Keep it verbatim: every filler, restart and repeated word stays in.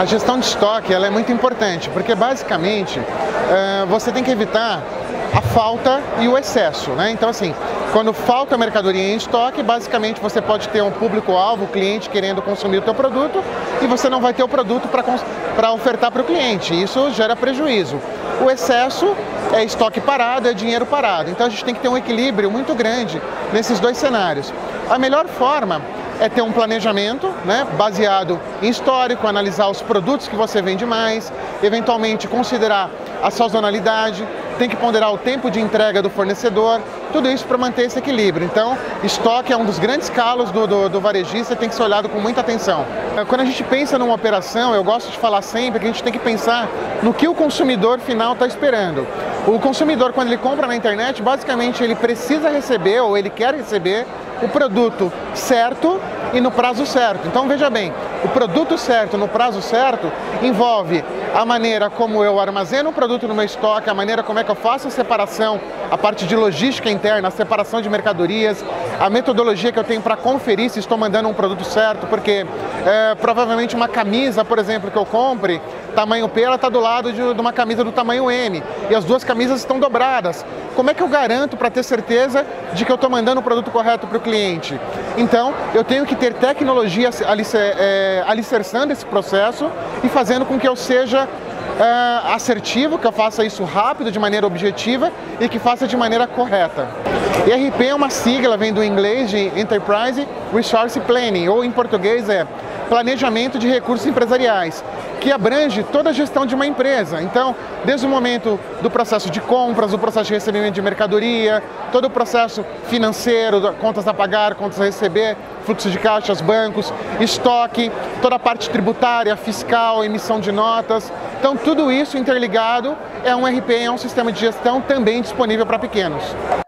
A gestão de estoque ela é muito importante, porque basicamente uh, você tem que evitar a falta e o excesso, né? Então assim, quando falta mercadoria em estoque, basicamente você pode ter um público-alvo, o cliente querendo consumir o teu produto e você não vai ter o produto para ofertar para o cliente, isso gera prejuízo. O excesso é estoque parado, é dinheiro parado, então a gente tem que ter um equilíbrio muito grande nesses dois cenários. A melhor forma é ter um planejamento, né, baseado em histórico, analisar os produtos que você vende mais, eventualmente considerar a sazonalidade, tem que ponderar o tempo de entrega do fornecedor, tudo isso para manter esse equilíbrio. Então, estoque é um dos grandes calos do, do, do varejista e tem que ser olhado com muita atenção. Quando a gente pensa numa operação, eu gosto de falar sempre que a gente tem que pensar no que o consumidor final está esperando. O consumidor, quando ele compra na internet, basicamente ele precisa receber ou ele quer receber o produto certo e no prazo certo. Então veja bem, o produto certo no prazo certo envolve a maneira como eu armazeno o produto no meu estoque, a maneira como é que eu faço a separação, a parte de logística interna, a separação de mercadorias, a metodologia que eu tenho para conferir se estou mandando um produto certo, porque é, provavelmente uma camisa, por exemplo, que eu compre, tamanho P, ela está do lado de, de uma camisa do tamanho M, e as duas camisas estão dobradas. Como é que eu garanto para ter certeza de que eu estou mandando o produto correto para o cliente? Então, eu tenho que ter tecnologia alicer, é, alicerçando esse processo e fazendo com que eu seja é, assertivo, que eu faça isso rápido, de maneira objetiva e que faça de maneira correta. E R P é uma sigla, vem do inglês de Enterprise Resource Planning, ou em português é Planejamento de Recursos Empresariais, que abrange toda a gestão de uma empresa. Então, desde o momento do processo de compras, o processo de recebimento de mercadoria, todo o processo financeiro, contas a pagar, contas a receber, fluxo de caixas, bancos, estoque, toda a parte tributária, fiscal, emissão de notas. Então, tudo isso interligado é um R P, é um sistema de gestão também disponível para pequenos.